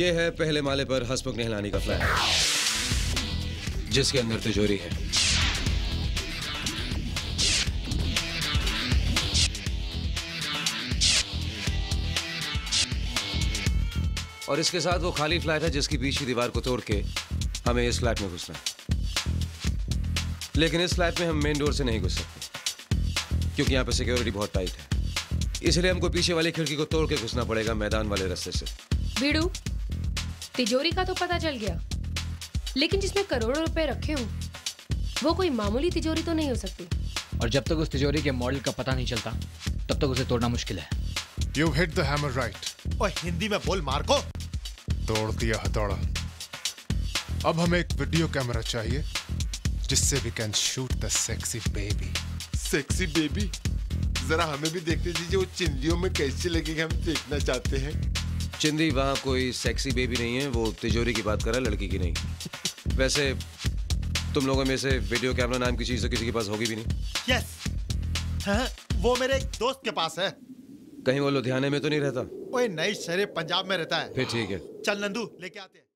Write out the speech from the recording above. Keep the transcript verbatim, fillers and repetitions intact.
ये है पहले माले पर हसमुख निहलानी का फ्लैट, जिसके अंदर तिजोरी है। और इसके साथ वो खाली फ्लैट है जिसकी बीच की दीवार को तोड़ के हमें इस फ्लैट में घुसना है। लेकिन इस फ्लैट में हम मेन डोर से नहीं घुस सकते, क्योंकि यहाँ पे सिक्योरिटी बहुत टाइट है। इसलिए हमको पीछे वाली खिड़की को तोड़ के घुसना पड़ेगा मैदान वाले रास्ते से। बीड़ू, तिजोरी का तो पता चल गया, लेकिन जिसमें करोड़ों रुपए रखे हों, वो कोई मामूली तिजोरी तो नहीं हो सकती। और जब तक उस तिजोरी के मॉडल का पता नहीं चलता, तब तक उसे तोड़ना मुश्किल है। You hit the hammer right. ओए हिंदी में बोल मार्को। तोड़ दिया हथौड़ा। अब हमें एक वीडियो कैमरा चाहिए जिससे we can shoot the sexy baby. Sexy baby, जरा हमें भी देखने दीजिए, वो चिंदियों में कैसे लगेगा, हम देखना चाहते हैं। चिंदी, वहाँ कोई सेक्सी बेबी नहीं है, वो तिजोरी की बात कर रहा है, लड़की की नहीं। वैसे तुम लोगों में से वीडियो कैमरा नाम की चीज तो किसी के पास होगी भी नहीं। यस, हाँ, वो मेरे एक दोस्त के पास है। कहीं वो लुधियाने में तो नहीं रहता? ओए नहीं, शरीफ पंजाब में रहता है। फिर ठीक है, चल नंदू लेके आते हैं।